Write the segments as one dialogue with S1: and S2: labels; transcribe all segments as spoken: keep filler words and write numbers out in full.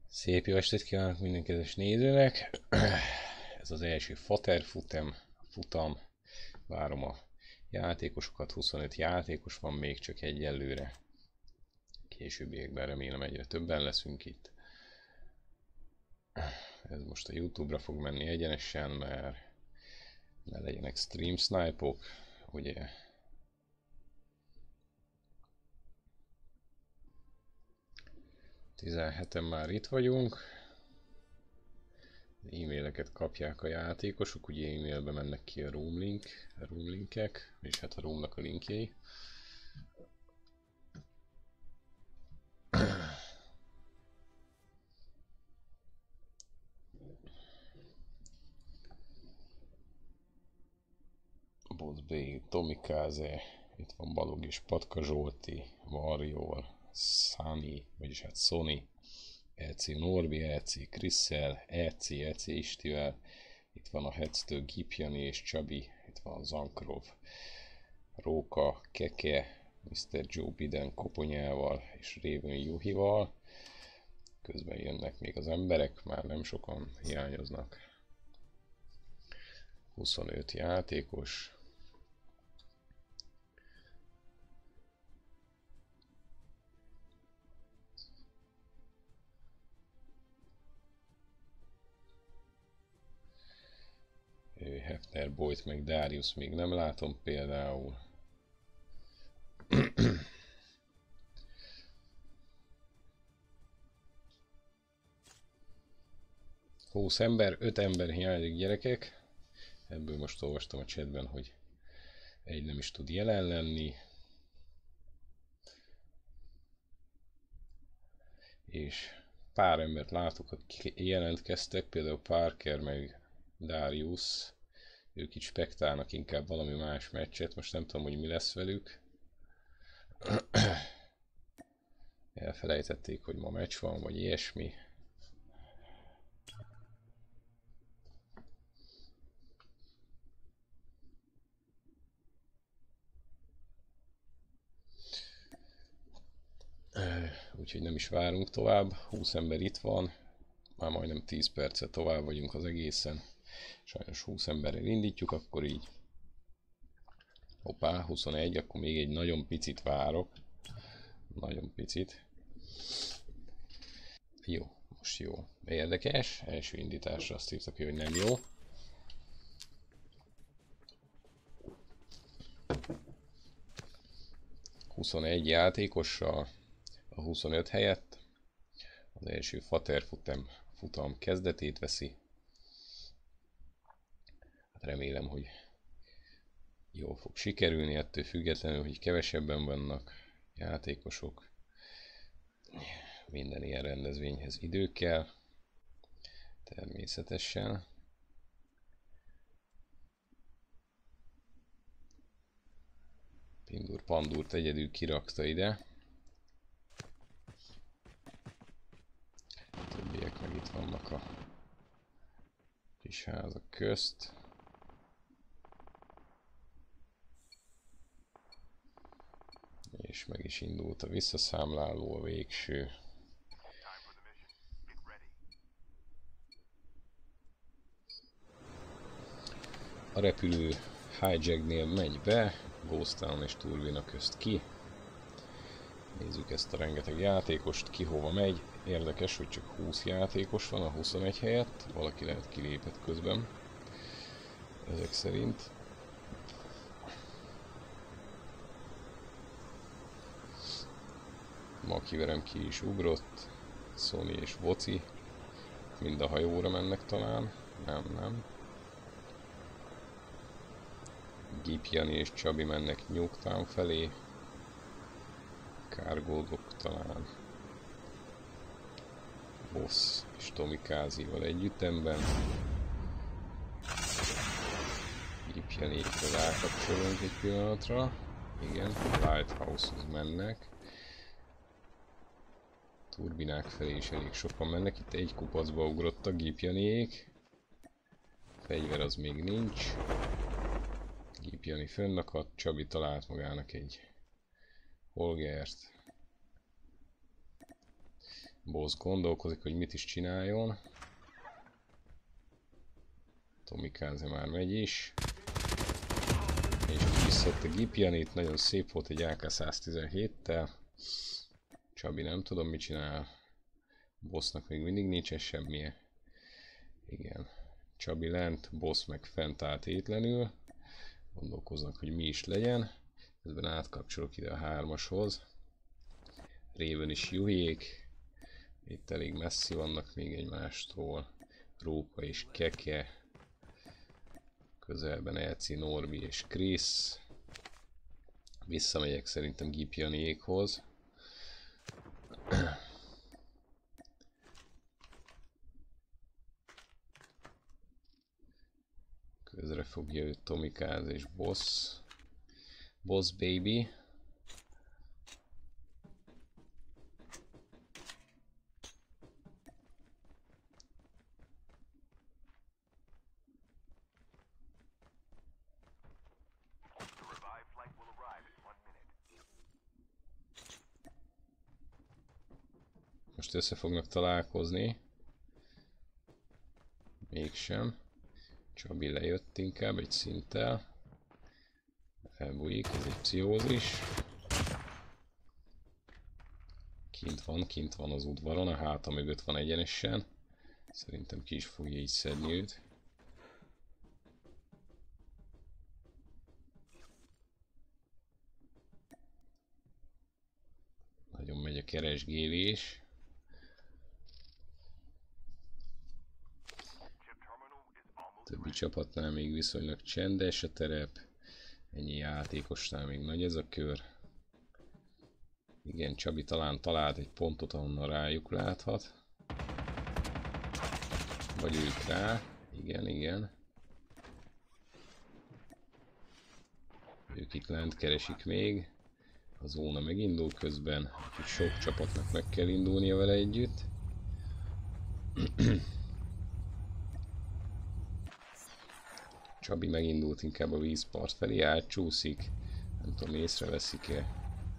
S1: Szép jó estét kívánok minden kedves nézőnek! Ez az első Fater futam, futam. Várom a játékosokat, huszonöt játékos van még csak egyelőre. Későbbiekben remélem egyre többen leszünk itt. Ez most a YouTube-ra fog menni egyenesen, mert ne legyenek stream snipe-ok, ugye. tizenheten már itt vagyunk. E-maileket kapják a játékosok, ugye e-mailbe mennek ki a room link, a room linkek, és hát a roomnak a linkjei. Boss B, Tomikáze, itt van Balog és Patka Zsolti, Warrior, Sunny, vagyis hát Sony, E C Norbi, E C Krisszel, E C, E C Istivel, itt van a Headstől Gipjani és Csabi, itt van Zankrov, Róka, Keke, miszter Joe Biden Koponyával és Raven Juhival. Közben jönnek még az emberek, már nem sokan hiányoznak. huszonöt játékos. Hefner, Boyt meg Darius még nem látom például. húsz ember, öt ember hiányzik gyerekek. Ebből most olvastam a chatben, hogy egy nem is tud jelen lenni. És pár embert látok, hogy jelentkeztek, például Parker meg Darius. Ők itt spektálnak inkább valami más meccset, most nem tudom, hogy mi lesz velük. Elfelejtették, hogy ma meccs van, vagy ilyesmi. Úgyhogy nem is várunk tovább, húsz ember itt van, már majdnem tíz percet tovább vagyunk az egészen. Sajnos húsz emberrel indítjuk, akkor így. Hoppá, huszonegy, akkor még egy nagyon picit várok. Nagyon picit. Jó, most jó. Érdekes, első indításra azt írtak, hogy nem jó. huszonegy játékossal a huszonöt helyett. Az első Fater futam, futam kezdetét veszi. Hát remélem, hogy jól fog sikerülni, ettől függetlenül, hogy kevesebben vannak játékosok. Minden ilyen rendezvényhez idő kell, természetesen. Pindur Pandurt egyedül kirakta ide. A többiek meg itt vannak a kis házak közt. És meg is indult a visszaszámláló, a végső. A repülő hijacknél megy be, Ghost Town és Turbina közt ki. Nézzük ezt a rengeteg játékost, ki hova megy. Érdekes, hogy csak húsz játékos van a huszonegy helyett, valaki lehet kilépett közben. Ezek szerint. Makiverem ki is ugrott, Sony és Voci, mind a hajóra mennek talán, nem, nem. Gipjani és Csabi mennek Newtown felé, Kárgódok talán, Boss és Tomikázival együttemben. Gipjaniékre rákapcsolunk egy pillanatra, igen, Lighthouse-hoz mennek. Turbinák felé is elég sokan mennek, itt egy kupacba ugrottak Gipjaniék. Fegyver az még nincs. Gipjani fönnakadt, Csabi talált magának egy Holgert. Boss gondolkozik, hogy mit is csináljon. Tomikáze már megy is. És visszaadta Gipjanit, nagyon szép volt egy á ká száztizenhéttel. Csabi nem tudom mit csinál. Bossnak még mindig nincsen semmije. Igen. Csabi lent, boss meg fent állt étlenül. Gondolkoznak, hogy mi is legyen. Ezben átkapcsolok ide a hármashoz. Raven is juhék. Itt elég messzi vannak még egymástól. Róka és Keke. Közelben Elci, Norbi és Krisz. Visszamegyek szerintem Gipjaniékhoz. Közre fogja őt Tomikáz és Boss. Boss baby. Most össze fognak találkozni. Mégsem. Csabi lejött inkább egy szinttel. Elbújik, ez egy pszichózis. Kint van, kint van az udvaron, a háta mögött van egyenesen. Szerintem ki is fogja így szedni őt. Nagyon megy a keresgélés. Többi csapatnál még viszonylag csendes a terep. Ennyi játékosnál még nagy ez a kör. Igen, Csabi talán talált egy pontot, ahonnan rájuk láthat. Vagy ők rá. Igen, igen. Ők itt lent keresik még. A zóna megindul közben, úgyhogy sok csapatnak meg kell indulnia vele együtt. Csabi megindult inkább a vízpart felé, átcsúszik. Nem tudom, észreveszik-e.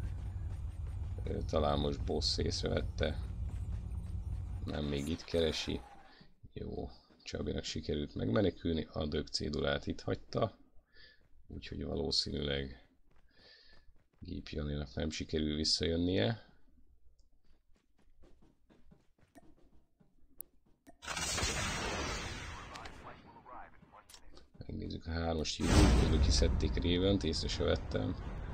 S1: Talán most Boss észrevette. Nem, még itt keresi. Jó, Csabinak sikerült megmenekülni. A dög cédulát itt hagyta. Úgyhogy valószínűleg Gipjaninak nem sikerül visszajönnie. Megnézzük a hármast jövőt, közben kiszedték Ravent, észre se vettem.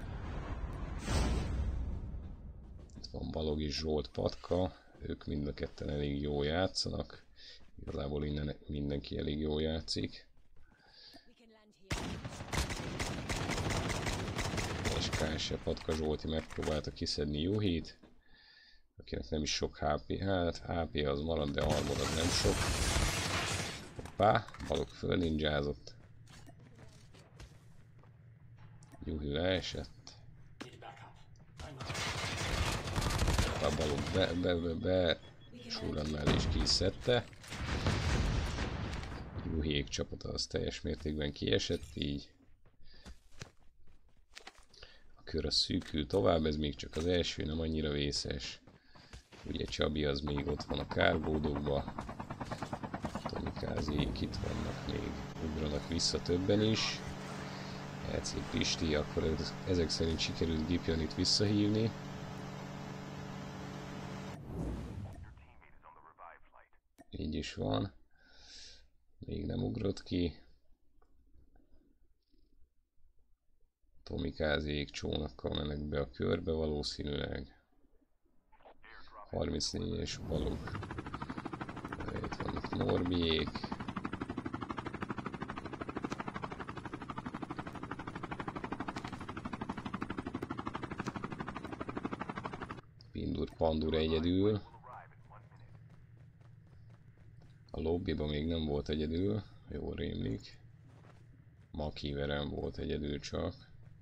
S1: Itt van Balog és Zsolt Patka, ők mind a ketten elég jól játszanak. Igazából innen mindenki elég jól játszik. És ká es Patka Zsolti megpróbálta kiszedni Juhit, akinek nem is sok há pé, hát há pé az marad, de armor az nem sok. Hoppá, Balog fölninjázott. Juhi leesett. A Balog be, be, be, be Surannál is kiszedte. Juhiék csapata az teljes mértékben kiesett, így a kör az szűkül tovább, ez még csak az első, nem annyira vészes. Ugye Csabi az még ott van a kárbódokba. Tomikáziék itt vannak még, ugranak vissza többen is. Elci Pisti, akkor ezek szerint sikerült Gipjanit visszahívni. Így is van. Még nem ugrott ki. Tomikáziék csónakkal mennek be a körbe valószínűleg. harmincnégyes Balog. Itt vannak Norbiék. Pindur Pandur egyedül. A lobbyban még nem volt egyedül, jól rémlik. Makiverem volt egyedül csak.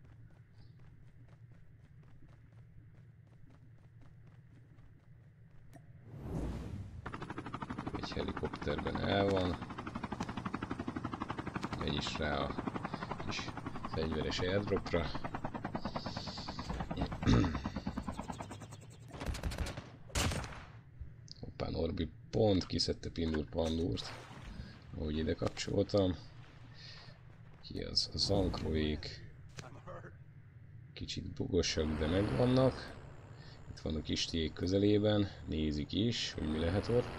S1: Egy helikopterben el van. Megy is rá a kis fegyveres airdropra. Norbi pont kiszedte Pindur Pandurt, ahogy ide kapcsoltam. Ki az? A Zankroék. Kicsit bugosak, de megvannak. Itt vannak Istiék közelében, nézik is, hogy mi lehet ott.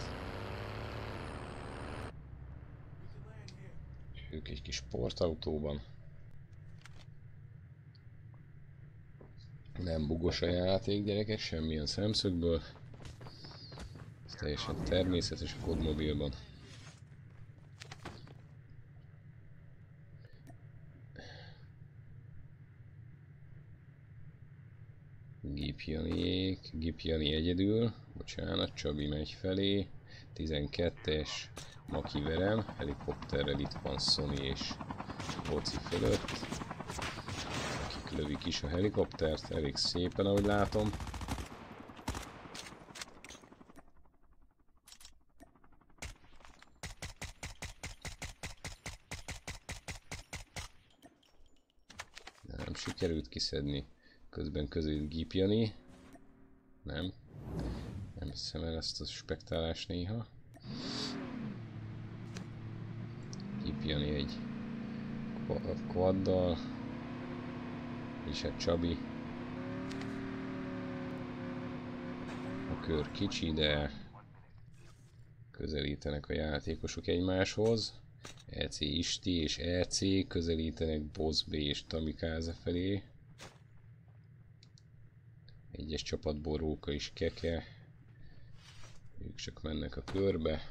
S1: Ők egy kis sportautóban. Nem bugos a játék, gyerekek, semmilyen szemszögből. Ez teljesen természetes a kodmobilban. Gipjaniék, Gipjani egyedül, bocsánat, Csabi megy felé, tizenkettes Maki Verem, helikopterrel itt van Sony és Boci fölött, akik lövik is a helikoptert, elég szépen, ahogy látom. Nem sikerült kiszedni. Közben közül Gipjani. Nem. Nem hiszem el ezt a spektálást néha. Gipjani egy quaddal. És hát Csabi. A kör kicsi, de közelítenek a játékosok egymáshoz. é cé Isti és é cé közelítenek Boss B és Tamikáze felé. Egyes csapatból Róka és Keke. Ők csak mennek a körbe.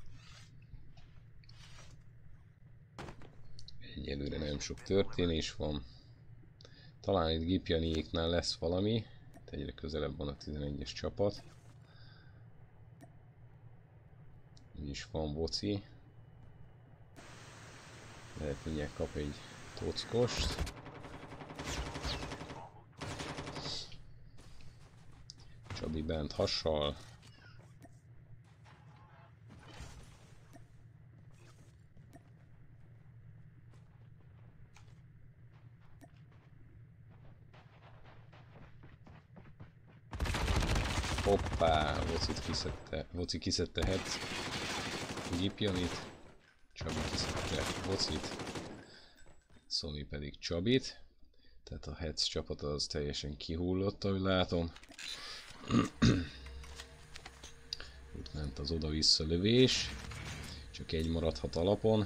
S1: Egyelőre nem sok történés van. Talán itt Gipjaniéknál lesz valami. Egyre közelebb van a tizenegyes csapat. Így is van Boci. Lehet mindjárt kap egy tockost. Csabi bent hassal. Hoppá, Vocit kiszedte, Voci kiszedte het Gipjanit, Csabi kiszedte Vocit, Sony pedig Csabit. Tehát a Hetz csapat az teljesen kihullott, ahogy látom. Itt ment az oda-vissza lövés. Csak egy maradhat alapon.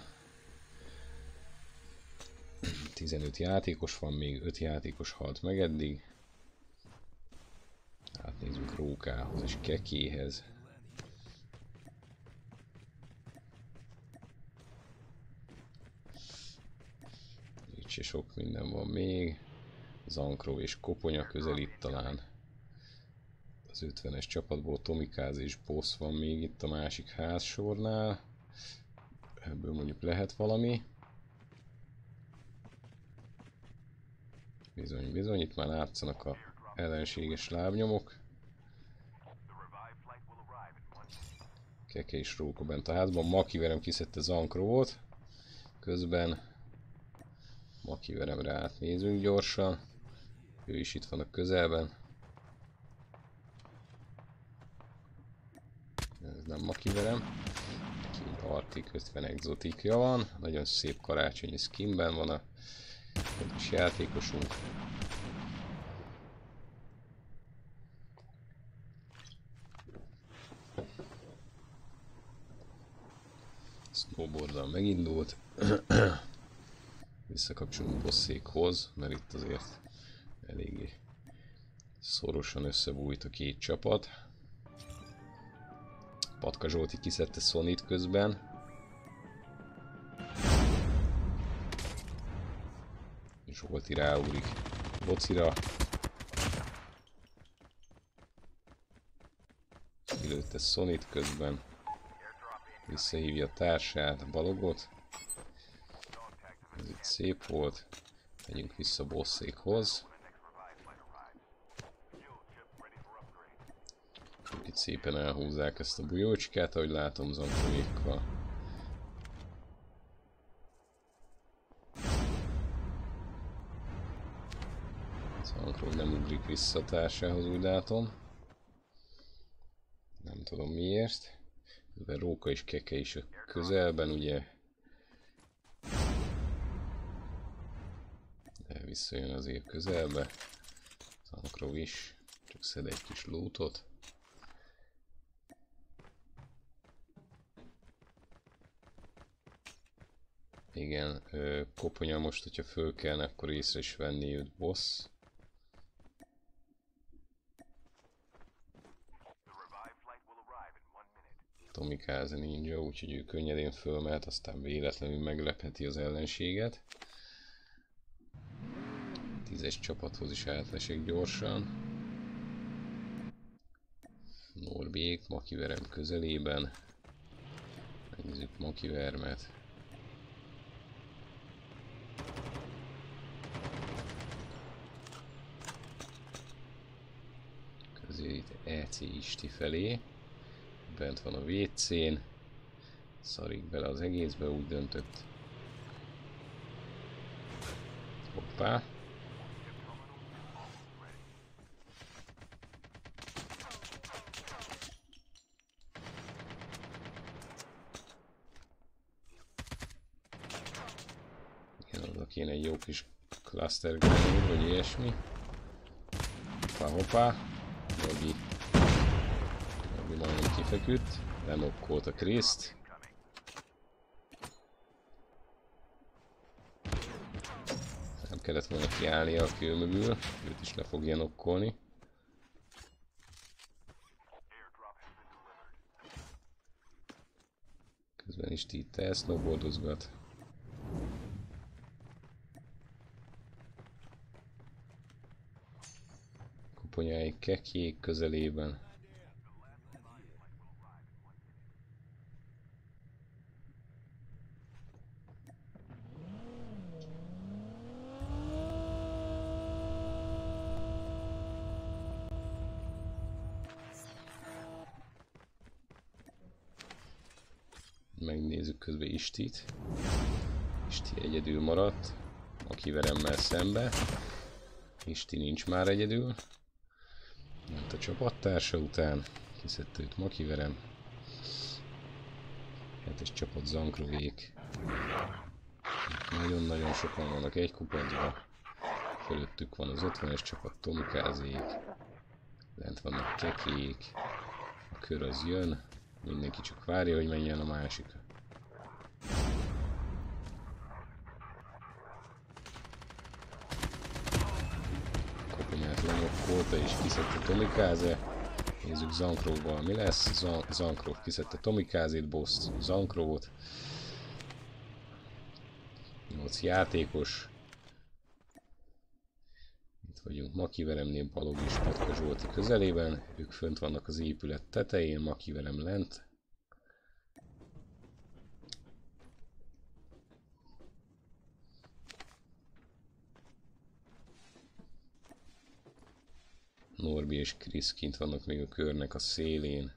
S1: tizenöt játékos van, még öt játékos halt meg eddig. Átnézzük Rókához és Kekéhez. Itt se sok minden van még. Zankró és Koponya közelít talán. Az ötvenes csapatból Tomikáz és Boss van még itt a másik házsornál. Ebből mondjuk lehet valami. Bizony, bizony, itt már látszanak a ellenséges lábnyomok. Keke és Róka bent a házban. Maki Verem kiszedte Zankrót. Közben Maki Veremre átnézünk gyorsan. Ő is itt van a közelben. Ez nem Maki Verem. Arctic ötven exotikja van. Nagyon szép karácsonyi skinben van a kis játékosunk. Snowboarddal megindult. Visszakapcsolunk Bosszékhoz, mert itt azért eléggé szorosan összebújt a két csapat. Patka Zsolti kiszedte Sonit közben. Zsolti ráúrik Bocira. Kilőtte Sonit közben. Visszahívja a társát, Balogot. Ez itt szép volt. Megyünk vissza Bosszékhoz. Itt szépen elhúzzák ezt a bujócskát, ahogy látom Zankroékkal. Zankro nem ugrik vissza a társához, úgy látom. Nem tudom miért. Ezben Róka és Keke is a közelben, ugye. De visszajön azért közelbe. Zankrov is. Csak szed egy kis lootot. Igen, Koponya most, hogyha föl kellene, akkor észre is venni őt boss. Tomikáze ninja, úgyhogy ő könnyedén fölmehet, aztán véletlenül meglepheti az ellenséget. Tízes csapathoz is átlesek gyorsan. Norbiék, Makiverem közelében. Megnézzük Makivermet. Közelít é cé Isti felé. Bent van a vé cén. Szarik bele az egészbe, úgy döntött. Hoppá. Igen, oda kéne egy jó kis cluster grenade, vagy ilyesmi. Hoppá, hoppá. Norbi. Norbi majdnem kifeküdt. Lemokkolt a Kriszt. Nem kellett volna kiállnia a kő mögül. Őt is le fogja nokkolni. Közben is itt elsznoboldozgat. Koponyáik Kekék közelében. Megnézzük közben Istit. Isti egyedül maradt. Makiveremmel szembe. Isti nincs már egyedül. Ment a csapattársa után. Kiszedte őt Makiverem. Hetes csapat Zankrovék. Nagyon-nagyon sokan vannak egy kupacban. Fölöttük van az ötvenes csapat Tomikázék. Lent vannak Kekék. A kör az jön. Mindenki csak várja, hogy menjen a másik. Koponyát lemokkolta és kiszedte Tomikáze. Nézzük Zankrovval mi lesz. Zankrov kiszedte Tomikázét, boss Zankrovot. nyolc játékos. Itt vagyunk Makiveremnél, Balog és Patka Zsolti közelében. Ők fönt vannak az épület tetején, Makiverem lent. Norbi és Krisz kint vannak még a körnek a szélén.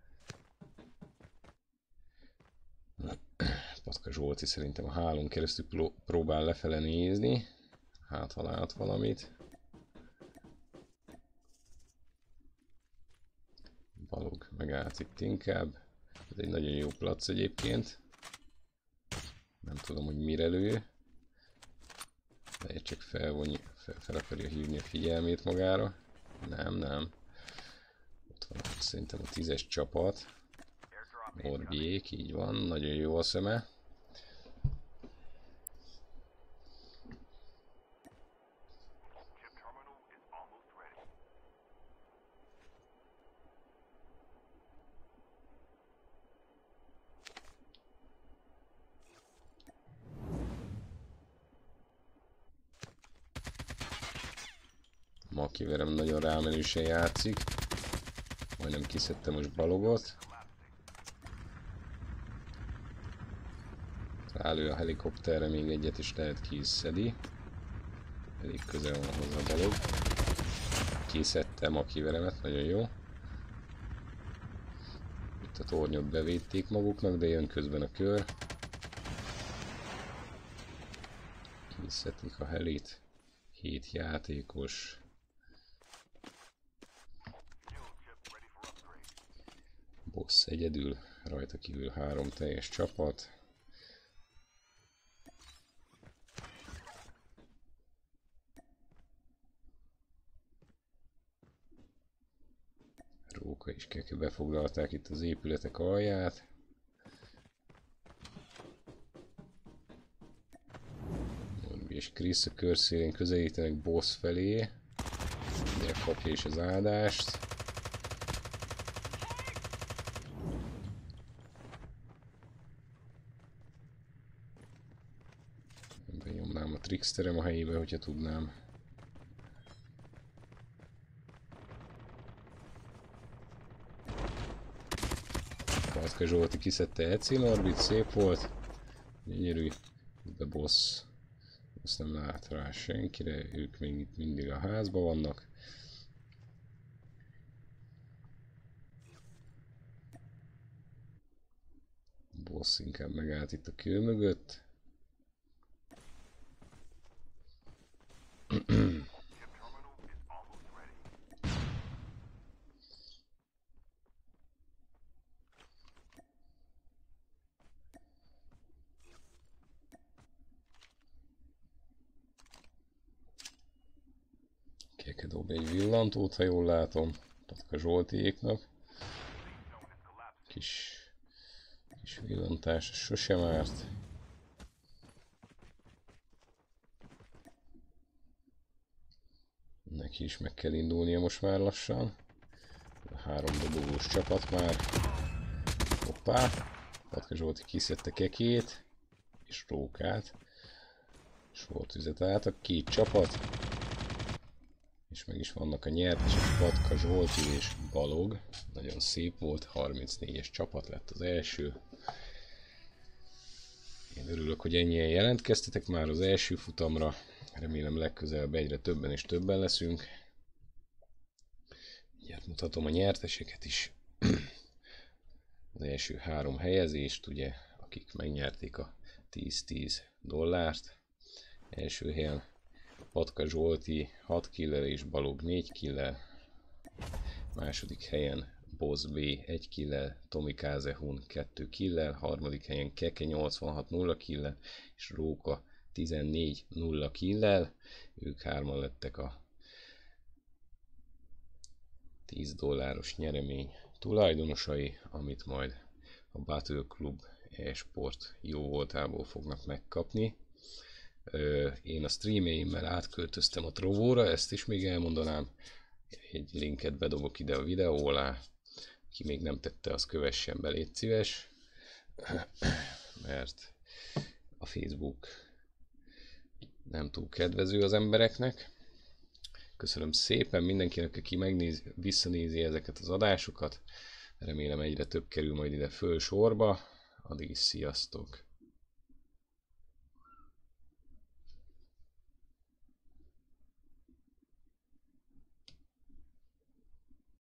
S1: Patka Zsolti szerintem a hálón keresztül próbál lefele nézni. Hát ha lát valamit. Balog megállt itt inkább. Ez egy nagyon jó plac egyébként. Nem tudom, hogy mire lő. De csak felvonja, fel, fel akarja hívni a figyelmét magára. Nem, nem. Ott van szerintem a tízes csapat. Norbiék, így van. Nagyon jó a szeme. Makiverem nagyon rámenősen játszik. Majdnem kiszedte most Balogot. Rálő a helikopterre, még egyet is lehet ki is szedi. Elég közel van hozzá Balog. Kiszedte Makiveremet, nagyon jó. Itt a tornyot bevédték maguknak, de jön közben a kör. Kiszedik a helit. Hét játékos. Boss egyedül, rajta kívül három teljes csapat. Róka és Keke befoglalták itt az épületek alját. Norbi és Chris a körszélén közelítenek boss felé. De kapja is az áldást. Benyomnám a tricksterem a helyébe, hogyha tudnám. Patka Zsolti kiszedte Eci Norbit, szép volt. Gyönyörű. De boss. Azt nem lát rá senkire, ők még itt mindig a házban vannak. Boss inkább megállt itt a kő mögött. Keke dob egy villantót, ha jól látom. Patka Zsoltiéknak. Kis, kis villantás sosem árt. Neki is meg kell indulnia most már lassan. A három dobogós csapat már. Hoppá! Patka Zsolti kiszedte Kekét és Rókát. És volt tüzet át a két csapat. És meg is vannak a nyertesek, Patka Zsolti és Balog. Nagyon szép volt, harmincnégyes csapat lett az első. Én örülök, hogy ennyien jelentkeztetek már az első futamra. Remélem legközelebb egyre többen és többen leszünk. Ilyet mutatom a nyerteseket is. Az első három helyezést, ugye, akik megnyerték a tíz-tíz dollárt. Első helyen Patka Zsolti hat killel és Balog négy killel. Második helyen Boss B egy killel, Tomi Kázehun kettő killel. Harmadik helyen Keke nyolcvanhat nulla killel és Róka tizennégy nulla killel. Ők hárman lettek a tíz dolláros nyeremény tulajdonosai, amit majd a Battle Club e-sport jó voltából fognak megkapni. Én a streamjeimmel átköltöztem a Trovóra, ezt is még elmondanám. Egy linket bedobok ide a videó alá. Ki még nem tette, az kövessen be, légy szíves. Mert a Facebook nem túl kedvező az embereknek. Köszönöm szépen mindenkinek, aki megnézi, visszanézi ezeket az adásokat. Remélem egyre több kerül majd ide föl sorba. Addig is sziasztok!